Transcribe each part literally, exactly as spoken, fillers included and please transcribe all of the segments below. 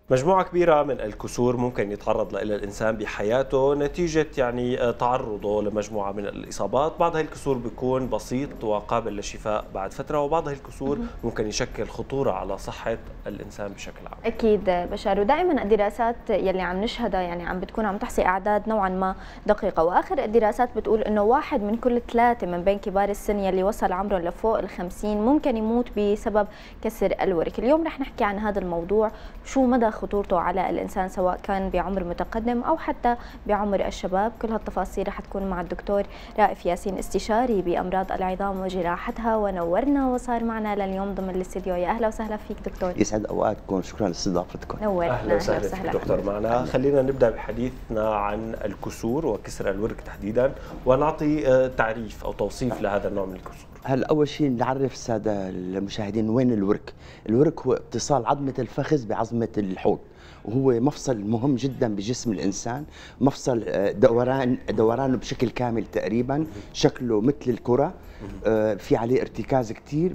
مجموعة كبيرة من الكسور ممكن يتعرض لها الإنسان بحياته نتيجة يعني تعرضه لمجموعة من الإصابات. بعض هاي الكسور بيكون بسيط وقابل للشفاء بعد فترة، وبعض هاي الكسور ممكن يشكل خطورة على صحة الإنسان بشكل عام. أكيد بشار، ودائما الدراسات يلي عم نشهدها يعني عم بتكون عم تحصي أعداد نوعا ما دقيقة، وآخر الدراسات بتقول إنه واحد من كل ثلاثة من بين كبار السن يلي وصل عمرهم لفوق الخمسين ممكن يموت بسبب كسر الورك. اليوم رح نحكي عن هذا الموضوع، شو مدى خطورته على الإنسان سواء كان بعمر متقدم أو حتى بعمر الشباب. كل هالتفاصيل رح تكون مع الدكتور رائف ياسين، استشاري بأمراض العظام وجراحتها، ونورنا وصار معنا لليوم ضمن الاستديو. يا أهلا وسهلا فيك دكتور. يسعد أوقاتكم، شكرا لاستضافتكم. نورنا. أهلا وسهلا فيك دكتور معنا. خلينا نبدأ بحديثنا عن الكسور وكسر الورك تحديدا، ونعطي تعريف أو توصيف لهذا النوع من الكسور. هلا اول شيء نعرف الساده المشاهدين وين الورك. الورك هو اتصال عظمه الفخذ بعظمه الحوض، وهو مفصل مهم جدا بجسم الانسان، مفصل دوران دورانه بشكل كامل تقريبا، شكله مثل الكره، في عليه ارتكاز كثير،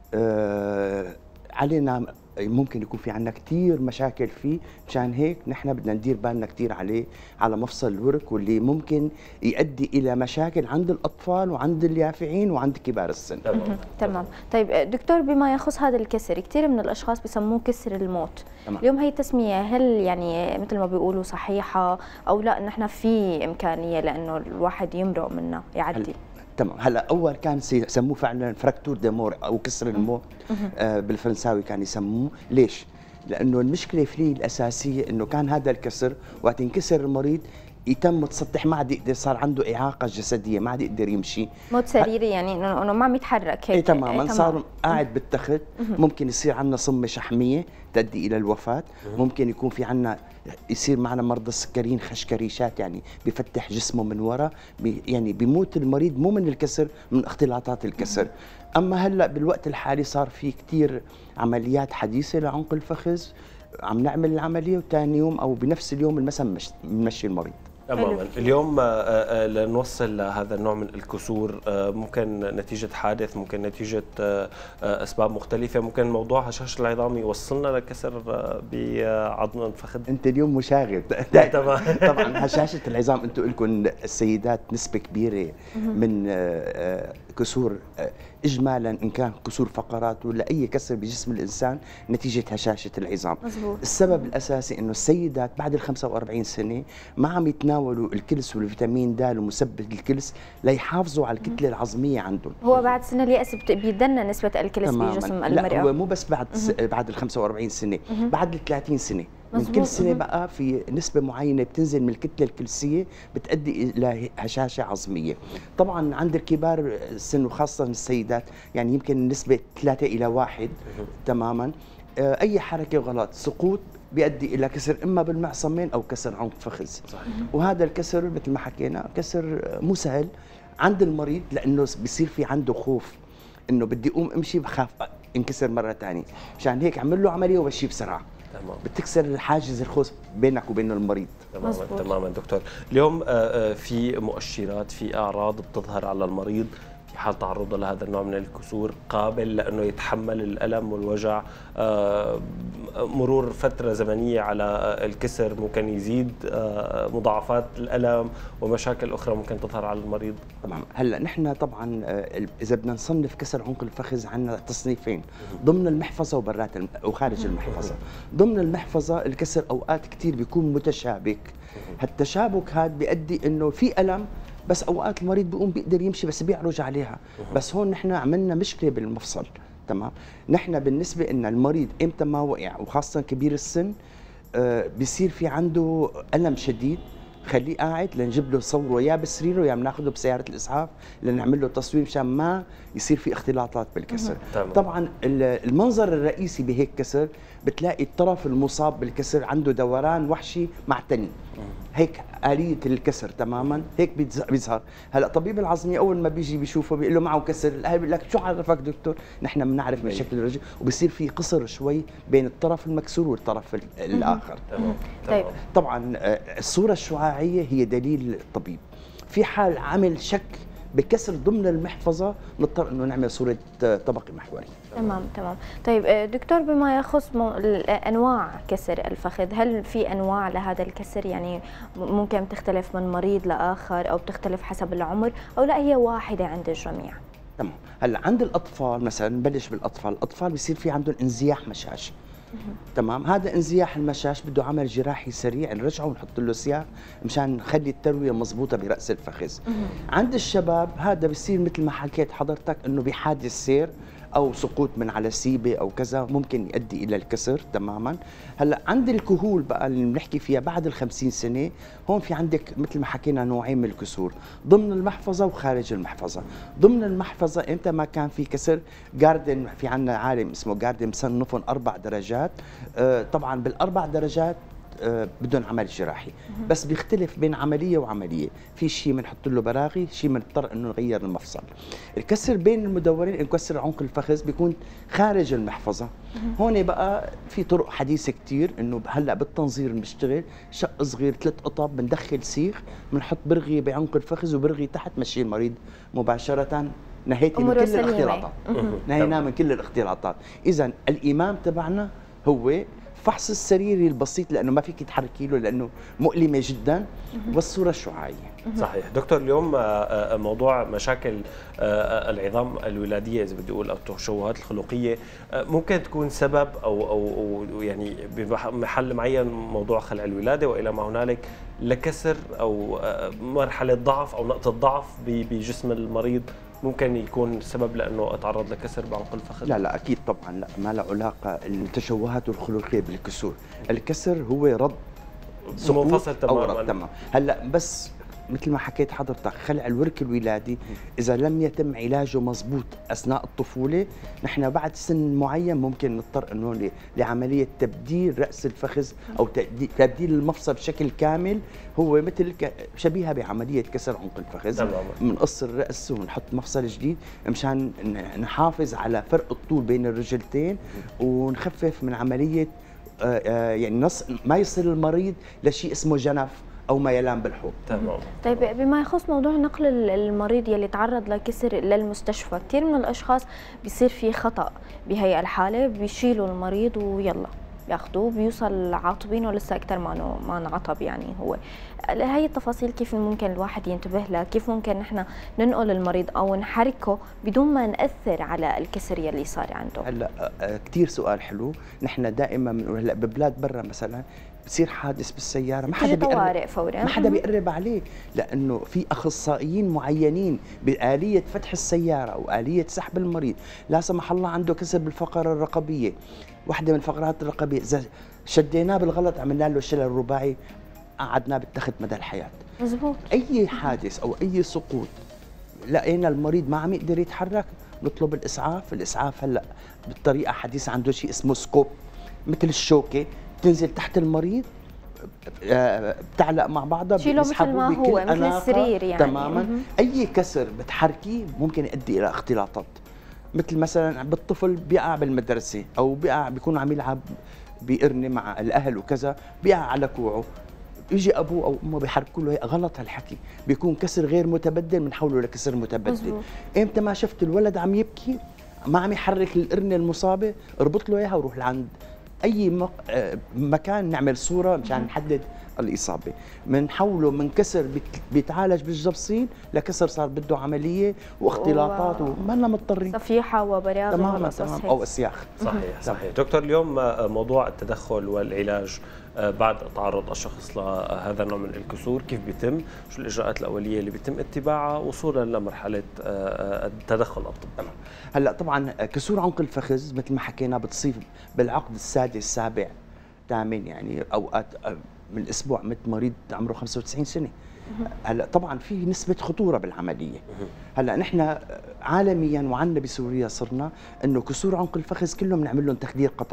علينا ممكن يكون في عندنا كثير مشاكل فيه، مشان هيك نحن بدنا ندير بالنا كثير عليه، على مفصل الورك، واللي ممكن يؤدي الى مشاكل عند الاطفال وعند اليافعين وعند كبار السن. تمام تمام. طيب دكتور، بما يخص هذا الكسر كثير من الاشخاص بسموه كسر الموت. تمام. اليوم هي التسميه هل يعني مثل ما بيقولوا صحيحه او لا، نحن في امكانيه لانه الواحد يمرق منه يعدي؟ تمام. هلا اول كان يسموه فعلا فراكتور ديمور او كسر الموت، آه بالفرنساوي كان يسموه. ليش؟ لانه المشكله فيه الاساسيه انه كان هذا الكسر وقت ينكسر المريض يتم تسطح، ما عاد يقدر، صار عنده اعاقه جسديه، ما عاد يقدر يمشي، موت سريري، يعني انه ما عم يتحرك هيك. اي تماما. تمام. صار قاعد بالتخت. ممكن يصير عندنا صمه شحميه تؤدي الى الوفاه. ممكن يكون في عندنا يصير معنا مرضى السكريين خشكريشات، يعني بيفتح جسمه من وراء، بي يعني بيموت المريض مو من الكسر، من اختلاطات الكسر. اما هلا بالوقت الحالي صار في كثير عمليات حديثه لعنق الفخذ، عم نعمل العمليه وثاني يوم او بنفس اليوم المساء بنمشي المريض. تماما. اليوم لنوصل لهذا النوع من الكسور ممكن نتيجة حادث، ممكن نتيجة أسباب مختلفة، ممكن موضوع هشاشة العظام يوصلنا لكسر بعظم الفخذ. أنت اليوم مشاغب. طبعا هشاشة العظام أنتم لكم السيدات نسبة كبيرة من كسور إجمالا، إن كان كسور فقرات ولا أي كسر بجسم الإنسان نتيجة هشاشة العظام. مزبوط. السبب الأساسي إنه السيدات بعد ال خمسة وأربعين سنة ما عم يتناولوا الكلس والفيتامين د ومثبت الكلس ليحافظوا على الكتلة العظمية عندهم. هو بعد سن اليأس بيدنا نسبة الكلس بجسم المرأة. لا، هو مو بس بعد بعد ال خمسة وأربعين سنة، بعد ال ثلاثين سنة. من كل سنة بقى في نسبة معينة بتنزل من الكتلة الكلسية بتؤدي إلى هشاشة عظمية. طبعا عند الكبار السن وخاصة السيدات يعني يمكن النسبة ثلاثة إلى واحد تماما. أي حركة غلط، سقوط، بيؤدي إلى كسر إما بالمعصمين أو كسر عنق فخذ. وهذا الكسر مثل ما حكينا كسر مو سهل عند المريض، لأنه بصير في عنده خوف إنه بدي أقوم أمشي بخاف انكسر مرة ثانية، مشان هيك عمل له عملية ومشي بسرعة. تمام. بتكسر حاجز الخوف بينك وبين المريض. تماما. تماما دكتور. اليوم في مؤشرات، في اعراض بتظهر على المريض في حال تعرضه لهذا النوع من الكسور قابل لانه يتحمل الالم والوجع، مرور فتره زمنيه على الكسر ممكن يزيد مضاعفات الالم ومشاكل اخرى ممكن تظهر على المريض؟ تمام. هلا نحن طبعا اذا بدنا نصنف كسر عنق الفخذ عندنا تصنيفين، ضمن المحفظه وبرات وخارج المحفظه. ضمن المحفظه الكسر اوقات كثير بيكون متشابك، هالتشابك هذا بيؤدي انه في الم، بس اوقات المريض بيقوم بيقدر يمشي بس بيعرج عليها. بس هون نحن عملنا مشكله بالمفصل. تمام. نحن بالنسبه ان المريض امتى ما وقع وخاصه كبير السن آه بيصير في عنده الم شديد، خليه قاعد لنجيب له صوره يا بسريره يا بناخذه بسياره الاسعاف لنعمل له تصوير مشان ما يصير في اختلاطات بالكسر. طبعا المنظر الرئيسي بهيك كسر بتلاقي الطرف المصاب بالكسر عنده دوران وحشي معتني، هيك آلية الكسر تماما هيك بيظهر. هلا طبيب العظمي اول ما بيجي بيشوفه بيقول له معه كسر، الاهل بيقول لك شو عرفك دكتور؟ نحن بنعرف من شكل الرجل، وبصير في قصر شوي بين الطرف المكسور والطرف الاخر. تمام. طيب طبعا الصوره الشعاعيه هي دليل الطبيب. في حال عمل شك بكسر ضمن المحفظه نضطر انه نعمل صوره طبقي محوري. تمام تمام. طيب دكتور، بما يخص مو... انواع كسر الفخذ، هل في انواع لهذا الكسر؟ يعني ممكن تختلف من مريض لاخر او بتختلف حسب العمر، او لا هي واحده عند الجميع؟ تمام. هلا عند الاطفال مثلا، نبلش بالاطفال، الاطفال بصير في عندهم انزياح مشاش. تمام. هذا انزياح المشاش بده عمل جراحي سريع نرجعه ونحط له سياخ مشان نخلي الترويه مضبوطه براس الفخذ. عند الشباب هذا بصير مثل ما حكيت حضرتك انه بحادث سير او سقوط من على سيبه او كذا ممكن يؤدي الى الكسر تماما. هلا عند الكهول بقى اللي بنحكي فيها بعد ال خمسين سنه، هون في عندك مثل ما حكينا نوعين من الكسور، ضمن المحفظه وخارج المحفظه. ضمن المحفظه امتى ما كان في كسر، جاردن، في عندنا عالم اسمه جاردن مصنفهم اربع درجات. آه طبعا بالاربع درجات آه بدون عمل جراحي، بس بيختلف بين عمليه وعمليه، في شيء بنحط له براغي، شيء بنضطر انه نغير المفصل. الكسر بين المدورين، نكسر عنق الفخذ بيكون خارج المحفظه. هون بقى في طرق حديثه كثير، انه هلا بالتنظير بنشتغل شق صغير ثلاث قطب، بندخل سيخ، بنحط برغي بعنق الفخذ وبرغي تحت، مشي المريض مباشره. نهيت من كل الاختلاطات، نهينا من كل الاختلاطات. اذا الامام تبعنا هو فحص السريري البسيط، لانه ما فيك تحركي له لانه مؤلمه جدا، والصوره الشعاعيه. صحيح. دكتور، اليوم موضوع مشاكل العظام الولاديه اذا بدي اقول او التشوهات الخلقيه ممكن تكون سبب او او يعني بمحل معين موضوع خلع الولاده والى ما هنالك لكسر او مرحله ضعف او نقطه ضعف بجسم المريض، ممكن يكون سبب لانه اتعرض لكسر بعنق الفخذ؟ لا لا اكيد طبعا لا، ما له علاقه التشوهات الخلقيه بالكسور. الكسر هو رد منفصل تماما. تمام. هلا بس مثل ما حكيت حضرتك، خلع الورك الولادي اذا لم يتم علاجه مضبوط اثناء الطفوله، نحن بعد سن معين ممكن نضطر انه لعمليه تبديل راس الفخذ او تبديل المفصل بشكل كامل. هو مثل شبيهه بعمليه كسر عنق الفخذ، بنقص الراس ونحط مفصل جديد مشان نحافظ على فرق الطول بين الرجلتين ونخفف من عمليه يعني نص ما يصل المريض لشيء اسمه جنف او ميلان بالحوض. تمام. طيب بما يخص موضوع نقل المريض يلي تعرض لكسر للمستشفى، كثير من الاشخاص بيصير في خطا بهي الحاله، بيشيلوا المريض ويلا بياخذوه، بيوصل عاطبينه لسه اكثر ما ما انعطب. يعني هو هي التفاصيل كيف ممكن الواحد ينتبه لها، كيف ممكن نحن ننقل المريض او نحركه بدون ما ناثر على الكسر يلي صار عنده؟ هلا كثير سؤال حلو. نحن دائما بنقول هلا ببلاد برا مثلا بصير حادث بالسياره ما حدا بيقرب فورا، ما حدا بيقرب عليه، لانه في اخصائيين معينين باليه فتح السياره او اليه سحب المريض. لا سمح الله عنده كسر بالفقره الرقبيه، واحده من الفقرات الرقبيه، اذا شديناه بالغلط عملنا له شلل رباعي قعدناه بالتخت مدى الحياه. مزبوط. اي حادث او اي سقوط لقينا المريض ما عم يقدر يتحرك، نطلب الاسعاف. الاسعاف هلا بالطريقه حديثه عنده شيء اسمه سكوب، مثل الشوكه بتنزل تحت المريض، بتعلق مع بعضها، بيسحبوا بكل هو مثل السرير يعني. تماما. مم. اي كسر بتحركيه ممكن يؤدي الى اختلاطات، مثل مثلا بالطفل بيقع بالمدرسه او بيقع بيكون عم يلعب بقرنه مع الاهل وكذا، بيقع على كوعه، يجي ابوه او امه بيحركوا له، غلط هالحكي، بيكون كسر غير متبدل بنحوله لكسر متبدل. امتى ما شفت الولد عم يبكي ما عم يحرك القرنه المصابه، اربط له اياها وروح لعند اي مكان نعمل صوره مشان نحدد الاصابه. بنحوله من كسر بيتعالج بالجبصين لكسر صار بده عمليه واختلاطات وما لنا مضطرين، صفيحه وبراغي تماما تمام او اسياخ. صحيح صحيح. دكتور، اليوم موضوع التدخل والعلاج بعد تعرض الشخص لهذا النوع من الكسور كيف بيتم؟ شو الاجراءات الاوليه اللي بيتم اتباعها وصولا لمرحله التدخل الطبي؟ تمام. هلا طبعا كسور عنق الفخذ مثل ما حكينا بتصيب بالعقد السادس السابع ثامن، يعني اوقات من الاسبوع، مثل مريض عمره خمسة وتسعين سنه. هلا طبعا في نسبه خطوره بالعمليه. هلا نحن عالميا وعندنا بسوريا صرنا انه كسور عنق الفخذ كلهم بنعمل لهم تخدير قطني،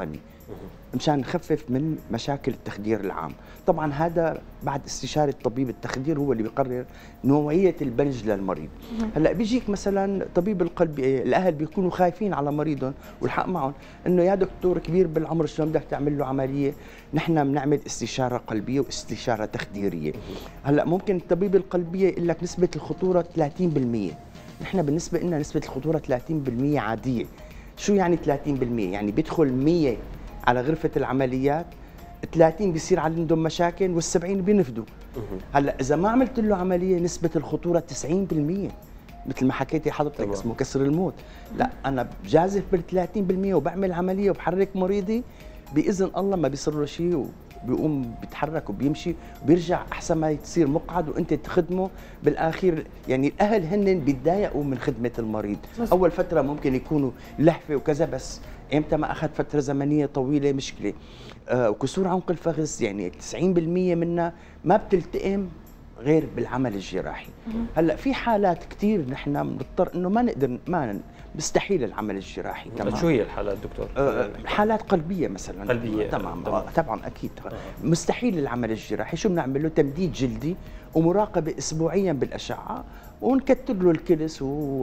مشان نخفف من مشاكل التخدير العام. طبعا هذا بعد استشاره طبيب التخدير هو اللي بيقرر نوعيه البنج للمريض. هلا بيجيك مثلا طبيب القلب، الاهل بيكونوا خايفين على مريضهم والحق معهم انه يا دكتور كبير بالعمر شلون بدك تعمل له عمليه؟ نحن بنعمل استشاره قلبيه واستشاره تخديريه. هلا ممكن الطبيب القلبيه يقول لك نسبه الخطوره ثلاثين بالمئة، نحن بالنسبه لنا نسبه الخطوره ثلاثين بالمئة عاديه. شو يعني ثلاثين بالمئة؟ يعني بيدخل مئة على غرفة العمليات، ثلاثين بيصير عندهم مشاكل والسبعين بينفدوا. هلا إذا ما عملت له عملية نسبة الخطورة تسعين بالمئة، مثل ما حكيتي حضرتك اسمه كسر الموت. لا أنا بجازف بال ثلاثين بالمئة وبعمل عملية وبحرك مريضي بإذن الله ما بيصير له شيء، بيقوم بيتحرك وبيمشي وبيرجع احسن ما تصير مقعد وانت تخدمه. بالاخير يعني الاهل هن بيتضايقوا من خدمه المريض، اول فتره ممكن يكونوا لهفه وكذا، بس امتى ما اخذ فتره زمنيه طويله مشكله. آه وكسور عنق الفخذ يعني تسعين بالمئة منها ما بتلتئم غير بالعمل الجراحي. هلا في حالات كثير نحن بنضطر انه ما نقدر، ما مستحيل العمل الجراحي. تمام. شو هي الحالات دكتور؟ آه حالات قلبيه مثلا. قلبيه. تمام. آه طبعا اكيد. آه. مستحيل العمل الجراحي. شو بنعمل له؟ تمديد جلدي ومراقبه اسبوعيا بالاشعه، ونكتر له الكلس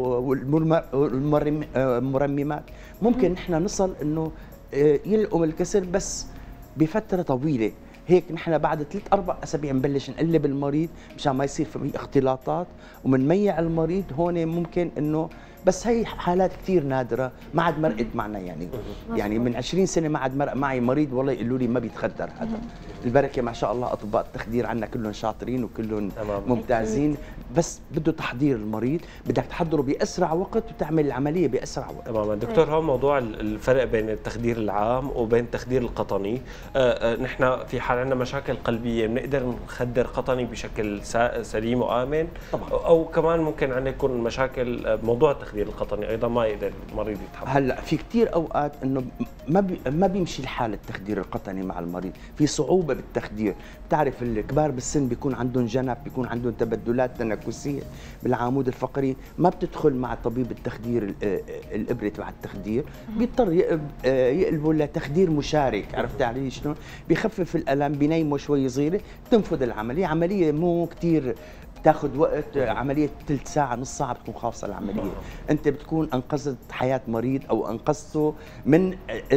والمرممات. ممكن نحن نصل انه يلقم الكسر بس بفتره طويله. هيك نحن بعد ثلاث اربع اسابيع نبلش نقلب المريض مشان ما يصير في اختلاطات ومنميع المريض. هون ممكن انه بس هي حالات كثير نادره، ما عاد مرقت معنا يعني. يعني من عشرين سنه ما عاد مرق معي مريض والله يقولوا لي ما بيتخدر هذا. البركه ما شاء الله اطباء التخدير عندنا كلهم شاطرين وكلهم ممتازين، بس بده تحضير المريض، بدك تحضره باسرع وقت وتعمل العمليه باسرع وقت. تماما دكتور. هون موضوع الفرق بين التخدير العام وبين التخدير القطني. آه آه نحن في حال عندنا مشاكل قلبيه بنقدر نخدر قطني بشكل سليم وامن طبعا، او كمان ممكن عندنا يكون مشاكل موضوع التخدير القطني ايضا ما يقدر المريض يتحمل. هلا في كثير اوقات انه ما بي ما بيمشي الحال التخدير القطني مع المريض، في صعوبه بالتخدير. بتعرف الكبار بالسن بيكون عندهم جنب، بيكون عندهم تبدلات تنكسيه بالعمود الفقري، ما بتدخل مع طبيب التخدير الابره تبع التخدير، بيضطر يقلبوا لتخدير مشارك. عرفت علي شلون؟ بيخفف الالم، بينيموا شوي صغيره، بتنفذ العمليه. عمليه مو كثير تاخذ وقت، عمليه ثلث ساعه نص ساعه بتكون خالصه العمليه. انت بتكون انقذت حياه مريض او انقذته من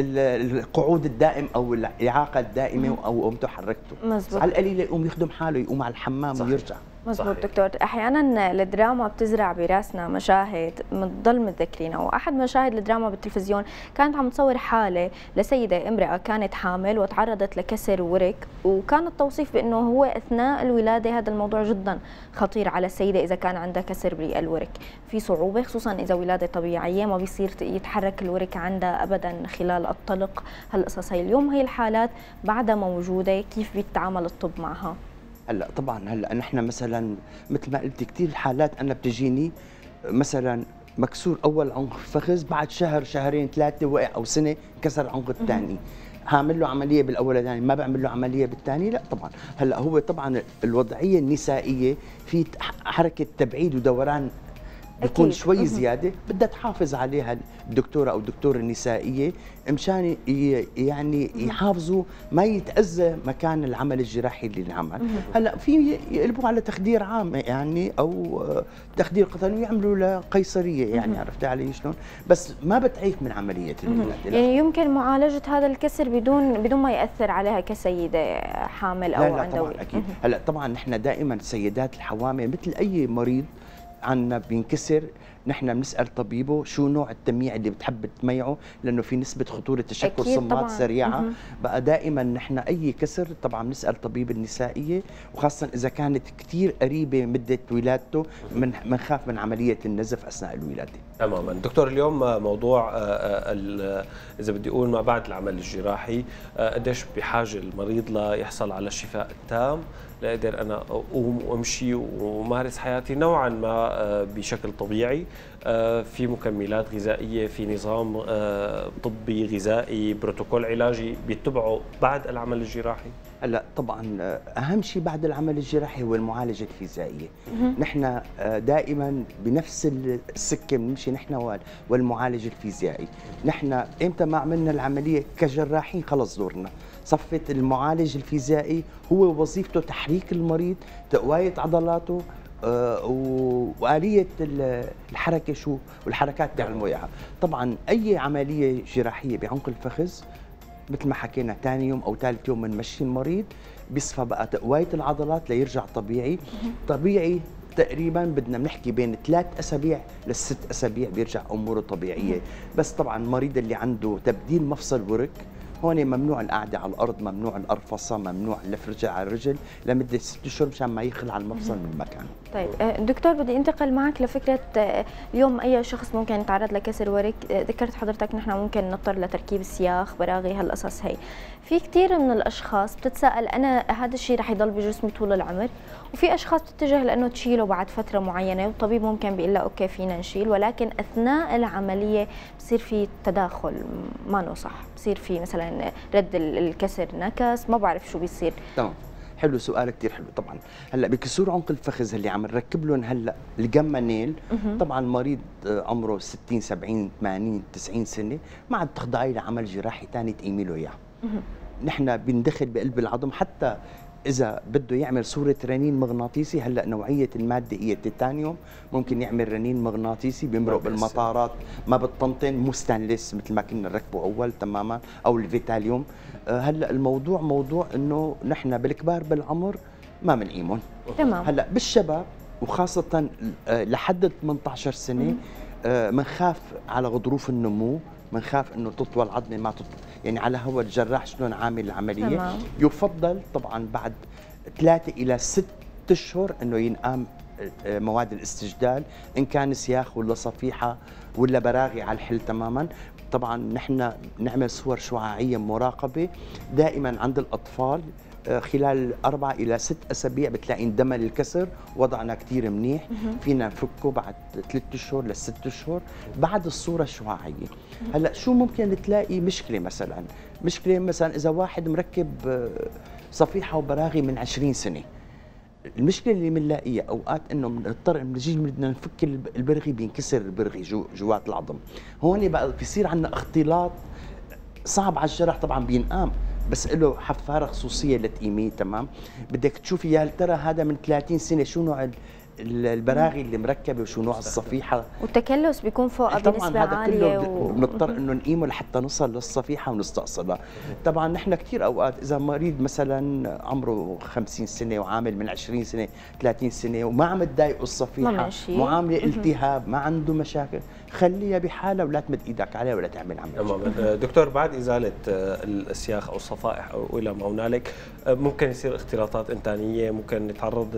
القعود الدائم او الاعاقه الدائمه او قمته حركته. مزبوط. على القليله يقوم يخدم حاله، يقوم على الحمام صحيح. ويرجع. مزبوط دكتور. احيانا الدراما بتزرع براسنا مشاهد بنضل متذكرينها، واحد مشاهد الدراما بالتلفزيون كانت عم تصور حاله لسيده امراه كانت حامل وتعرضت لكسر ورك، وكان التوصيف بانه هو اثناء الولاده. هذا الموضوع جدا خطير على السيده اذا كان عندها كسر بالورك، في صعوبه خصوصا اذا ولاده طبيعيه ما بيصير يتحرك الورك عندها ابدا خلال الطلق. هالقصص هي اليوم هي الحالات بعدها موجوده، كيف بيتعامل الطب معها؟ هلا طبعا هلا نحن مثلا مثل ما قلت كثير حالات انا بتجيني مثلا مكسور اول عنق فخذ، بعد شهر شهرين ثلاثه وقع او سنه كسر العنق الثاني. هعمل له عمليه بالاولاني ما بعمل له عمليه بالثاني؟ لا طبعا. هلا هو طبعا الوضعيه النسائيه في حركه تبعيد ودوران بيكون شوي زياده، بدها تحافظ عليها الدكتوره او الدكتوره النسائيه مشان يعني يحافظوا ما يتاذى مكان العمل الجراحي اللي انعمل. هلا في يقلبوا على تخدير عام يعني او تخدير قطني ويعملوا له قيصريه يعني. عرفت علي شلون؟ بس ما بتعيق من عمليه الولاده. يعني يمكن معالجه هذا الكسر بدون بدون ما ياثر عليها كسيده حامل او لا عندها طبعا اكيد. هلا طبعا نحن دائما سيدات الحوامل مثل اي مريض عنا بينكسر نحن بنسال طبيبه شو نوع التمييع اللي بتحب تميعه، لانه في نسبه خطوره تشكل صمات سريعه. بقى دائما نحن اي كسر طبعا بنسال طبيب النسائيه، وخاصه اذا كانت كثير قريبه مده ولادته بنخاف من, من عمليه النزف اثناء الولاده. تماما دكتور. اليوم موضوع اذا بدي اقول ما بعد العمل الجراحي، قديش بحاجه المريض ليحصل على الشفاء التام لاقدر انا اقوم وامشي ومارس حياتي نوعا ما بشكل طبيعي، في مكملات غذائيه، في نظام طبي غذائي، بروتوكول علاجي بيتبعه بعد العمل الجراحي؟ هلا طبعا اهم شيء بعد العمل الجراحي هو المعالجه الفيزيائيه. نحن دائما بنفس السكه بنمشي نحن والمعالج الفيزيائي. نحن امتى ما عملنا العمليه كجراحين خلص دورنا، صفت المعالج الفيزيائي هو وظيفته تحريك المريض، تقويه عضلاته وآلية الحركة شو والحركات بيعملوا اياها. طبعا أي عملية جراحية بعنق الفخذ مثل ما حكينا ثاني يوم أو ثالث يوم بنمشي المريض بيصفى بقى تقوية العضلات ليرجع طبيعي. طبيعي تقريبا بدنا بنحكي بين ثلاث أسابيع لست أسابيع بيرجع أموره طبيعية. بس طبعا المريض اللي عنده تبديل مفصل ورك هون ممنوع القعدة على الأرض، ممنوع الأرفصة، ممنوع اللف رجل على الرجل لمدة ست أشهر مشان ما يخلع المفصل من مكانه. طيب دكتور بدي انتقل معك لفكرة اليوم أي شخص ممكن يتعرض لكسر ورك، ذكرت حضرتك نحن ممكن نضطر لتركيب سياخ براغي هالقصص هي. في كثير من الأشخاص بتتساءل أنا هذا الشيء رح يضل بجسمي طول العمر، وفي أشخاص بتتجه لأنه تشيله بعد فترة معينة والطبيب ممكن بيقول لها أوكي فينا نشيل، ولكن أثناء العملية بصير في تداخل ما صح، بصير في مثلا رد الكسر نكس، ما بعرف شو بيصير. تمام، حلو سؤال كثير حلو. طبعا هلا بكسور عنق الفخذ اللي عم نركب لهم هلا الجاما نيل، طبعا المريض عمره ستين سبعين ثمانين تسعين سنه ما عاد تخضعي لعمل جراحي ثاني تقيمي له اياه. نحن بندخل بقلب العظم حتى إذا بده يعمل صورة رنين مغناطيسي. هلا نوعية المادة هي التيتانيوم، ممكن يعمل رنين مغناطيسي بيمرق بالمطارات ما بتطنطن، مو ستانلس مثل ما كنا نركبه أول تماما أو الفيتاليوم. هلا الموضوع موضوع إنه نحن بالكبار بالعمر ما بنقيمهم. تمام. هلا بالشباب وخاصة لحد ثمانية عشر سنة بنخاف على غضروف النمو، بنخاف انه تطول عظمه ما تطول، يعني على هو الجراح شلون عامل العمليه. تمام. يفضل طبعا بعد ثلاثة الى ست اشهر انه ينقام مواد الاستجدال ان كان سياخ ولا صفيحه ولا براغي على الحل تماما. طبعا نحن نعمل صور شعاعيه مراقبه دائما عند الاطفال خلال أربعة إلى ست أسابيع بتلاقي اندمل الكسر، وضعنا كثير منيح، فينا نفكه بعد ثلاث أشهر لست أشهر بعد الصورة الشعاعية. هلا شو ممكن تلاقي مشكلة مثلا؟ مشكلة مثلا إذا واحد مركب صفيحة وبراغي من عشرين سنة، المشكلة اللي بنلاقيها أوقات إنه بنضطر بنجي بدنا نفك البرغي بينكسر البرغي جو جوات العظم، هون بقى بيصير عندنا اختلاط صعب على الجرح. طبعا بينقام بس له حفاره خصوصيه لتقيميه. تمام، بدك تشوفي يا ترى هذا من ثلاثين سنه شو نوع البراغي اللي مركبه وشو نوع الصفيحه، والتكلس بيكون فوق بنسبه عاليه وبنضطر انه نقيمه لحتى نوصل للصفيحه ونستأصلها. طبعا نحن كثير اوقات اذا مريض مثلا عمره خمسين سنه وعامل من عشرين سنه ثلاثين سنه وما عم تضايقه الصفيحه، معامله التهاب، ما عنده مشاكل، خليها بحالها ولا تمد ايدك عليها ولا تعمل عمليه. تمام. دكتور بعد ازاله السياخ او الصفائح او الى ما هنالك ممكن يصير اختلاطات انتانيه، ممكن يتعرض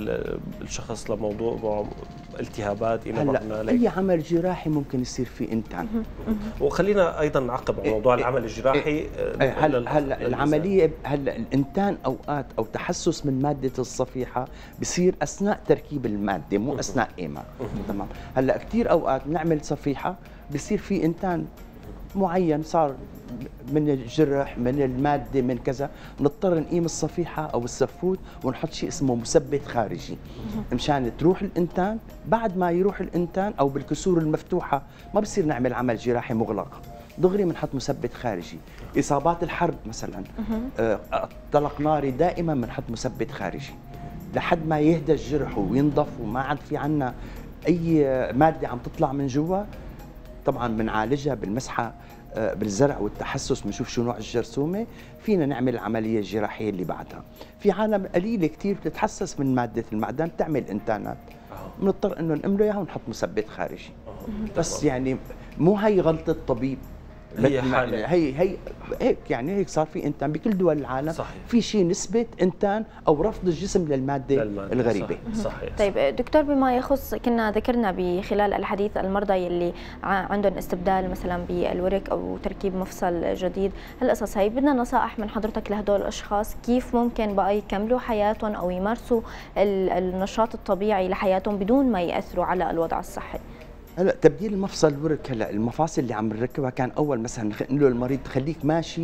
الشخص لموضوع التهابات الى ما هنالك. اي عمل جراحي ممكن يصير فيه انتان. وخلينا ايضا نعقب على موضوع العمل الجراحي. هلا هلا العمليه هلا الانتان اوقات او تحسس من ماده الصفيحه بصير اثناء تركيب الماده مو اثناء قيمها. تمام. هلا كثير اوقات نعمل صفيحه بصير في انتان معين صار من الجرح من الماده من كذا، نضطر نقيم الصفيحه او السفوت ونحط شيء اسمه مثبت خارجي مشان تروح الانتان. بعد ما يروح الانتان او بالكسور المفتوحه ما بصير نعمل عمل جراحي مغلق، دغري بنحط مثبت خارجي. اصابات الحرب مثلا آه طلق ناري دائما بنحط مثبت خارجي لحد ما يهدى الجرح وينضف وما عاد في عنا اي ماده عم تطلع من جوا. طبعا بنعالجها بالمسحه بالزرع والتحسس، بنشوف شو نوع الجرثومه، فينا نعمل العمليه الجراحيه اللي بعدها. في عالم قليله كثير بتتحسس من ماده المعدن بتعمل انتانات، بنضطر انه نقمله اياها ونحط مثبت خارجي. بس يعني مو هي غلطه طبيب، هي حالة هي هي هيك يعني هيك صار في انتان بكل دول العالم. صحيح. في شيء نسبه انتان او رفض الجسم للماده, للمادة الغريبه. صحيح. صحيح. طيب دكتور بما يخص كنا ذكرنا بخلال الحديث المرضى يلي عندهم استبدال مثلا بالورك او تركيب مفصل جديد، هالقصص هي بدنا نصائح من حضرتك لهدول الاشخاص كيف ممكن بقى يكملوا حياتهم او يمارسوا النشاط الطبيعي لحياتهم بدون ما ياثروا على الوضع الصحي. هلا تبديل المفصل الورك، هلا المفاصل اللي عم نركبها كان اول مثلا نقول له المريض خليك ماشي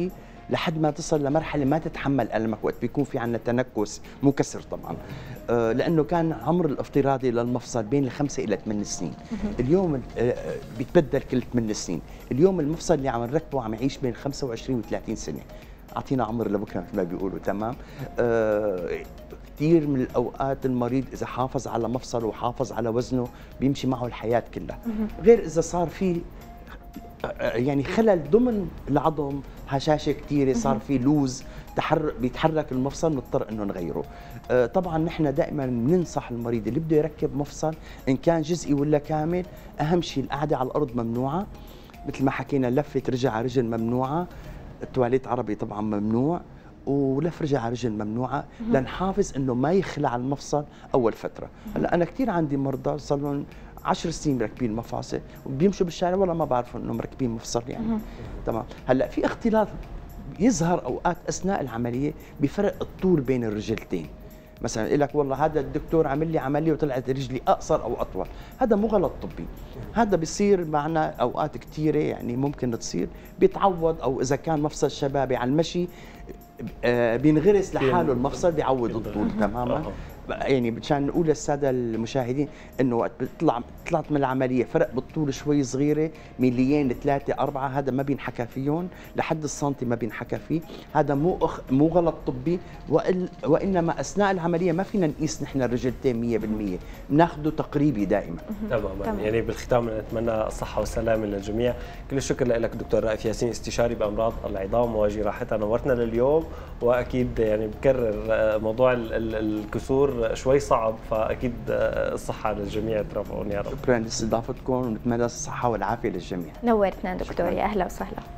لحد ما تصل لمرحله ما تتحمل المك، وقت بيكون في عندنا تنكس مو كسر طبعا. آه لانه كان عمر الافتراضي للمفصل بين الخمسه الى ثمان سنين. اليوم آه بيتبدل كل ثمان سنين. اليوم المفصل اللي عم نركبه عم يعيش بين خمسة وعشرين وثلاثين سنه. اعطينا عمر لبكره مثل ما بيقولوا. تمام. آه كثير من الاوقات المريض اذا حافظ على مفصله وحافظ على وزنه بيمشي معه الحياه كلها، غير اذا صار في يعني خلل ضمن العظم، هشاشه كثيره، صار في لوز، تحرك بيتحرك المفصل، نضطر انه نغيره. آه طبعا نحن دائما بننصح المريض اللي بده يركب مفصل ان كان جزئي ولا كامل، اهم شيء القعده على الارض ممنوعه، مثل ما حكينا لفه رجع على رجل ممنوعه، التواليت عربي طبعا ممنوع، ولف رجع على رجل ممنوعه، لنحافظ انه ما يخلع المفصل اول فتره. هلا انا كثير عندي مرضى صار لهم عشر سنين مركبين مفاصل وبيمشوا بالشارع ولا ما بعرفوا انه مركبين مفصل يعني. تمام. هلا في اختلاط يظهر اوقات اثناء العمليه بفرق الطول بين الرجلتين. مثلا يقول لك والله هذا الدكتور عمل لي عمليه وطلعت رجلي اقصر او اطول، هذا مو غلط طبي، هذا بيصير معنا اوقات كثيره يعني ممكن تصير، بيتعوض، او اذا كان مفصل شبابي على المشي آه بينغرس لحاله المفصل بيعوض الطول تماما. يعني مشان نقول للساده المشاهدين انه وقت بتطلع طلعت من العمليه فرق بالطول شوي صغيره، مليين ثلاثه اربعه، هذا ما بينحكى فيهم، لحد السنتي ما بينحكى فيه، هذا مو أخ مو غلط طبي، وإل وانما اثناء العمليه ما فينا نقيس نحن الرجلتين مية بالمية، بناخذه تقريبي دائما. تماما. يعني بالختام نتمنى الصحه والسلامه للجميع. كل الشكر لك دكتور رائف ياسين، استشاري بامراض العظام وجراحتها، نورتنا لليوم. واكيد يعني بكرر موضوع الكسور شوي صعب، فاكيد الصحه للجميع ترفعون يا رب. شكرا لاستضافتكم ونتمنى الصحه والعافيه للجميع. نورتنا دكتور، يا اهلا وسهلا.